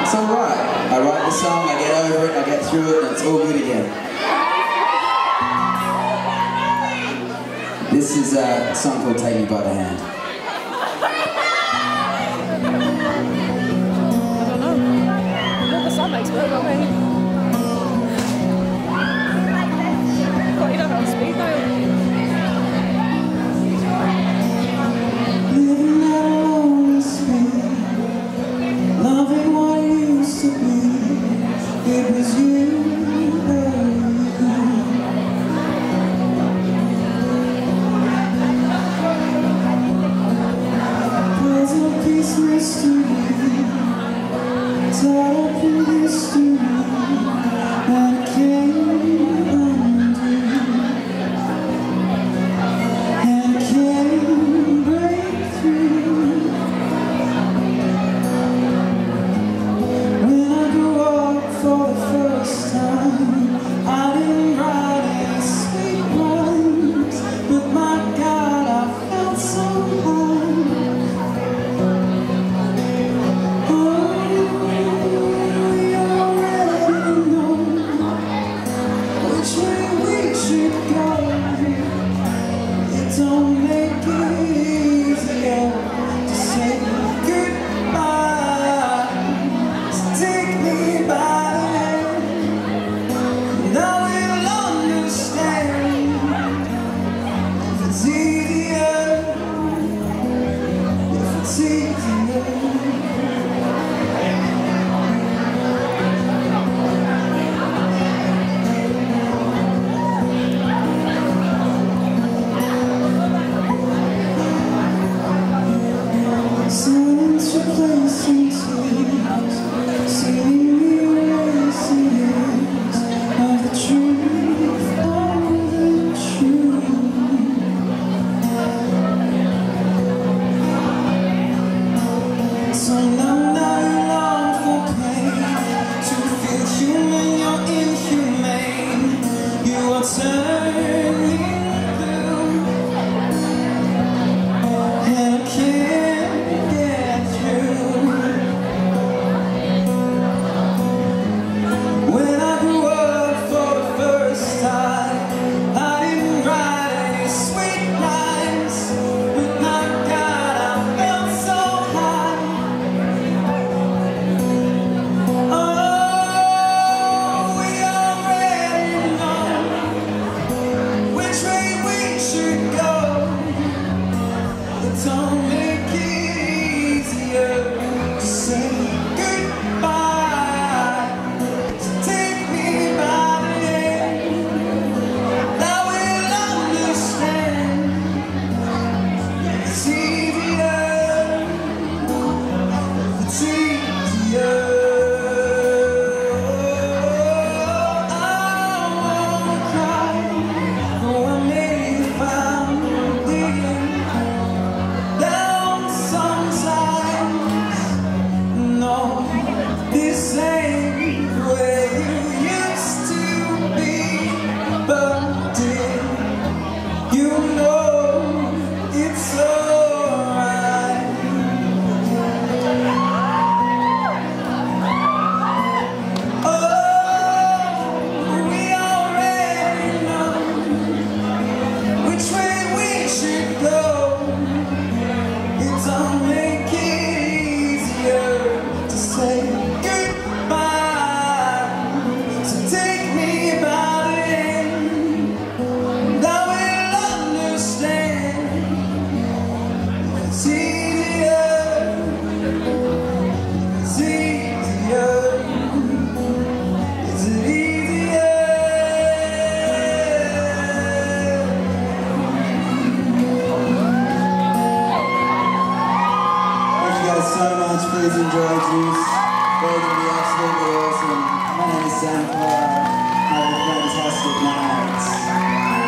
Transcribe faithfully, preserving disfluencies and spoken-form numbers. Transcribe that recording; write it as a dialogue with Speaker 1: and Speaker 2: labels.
Speaker 1: It's alright. I write the song, I get over it, I get through it, and it's all good again. This is a song called Take Me by the Hand.
Speaker 2: I don't know. What the sun makes work on me. What, you don't know speed though?
Speaker 1: It was you, present peace mystery, tied up in history, and I can't undo, and I can't break through. When I grew up for the first time, I didn't write any sweet rhymes, but my God, I felt so high. Oh, we already know which way we should go. It don't make it easier to say goodbye. So take me by the hand, and I will understand if it's easier, if it's easier. Silence replacing tears, seemingly erasing years of the truth, of the truth. So now, now you long for pain, to feel human, you're inhumane. You are turning blue, and I can't get through. When I grew up for the first time, I didn't write any sweet lines, but my God, I felt so high. Oh, we already know which way we should go. It don't make it easier to say goodbye. So take me by the hand, I will understand if it's easier, if it's easier. I won't cry, though I may be found digging down sometimes. No, this ain't where you used to be, but dear, you know it's alright. Oh, we already know which way we should go. It don't make it easier to say goodbye. So take me by the hand, and I will understand if it's easier, if it's easier. Is it easier? Thank you guys so much. Please enjoy Juice. They're going to be absolutely awesome. My name is Sam Clark. Have a fantastic night.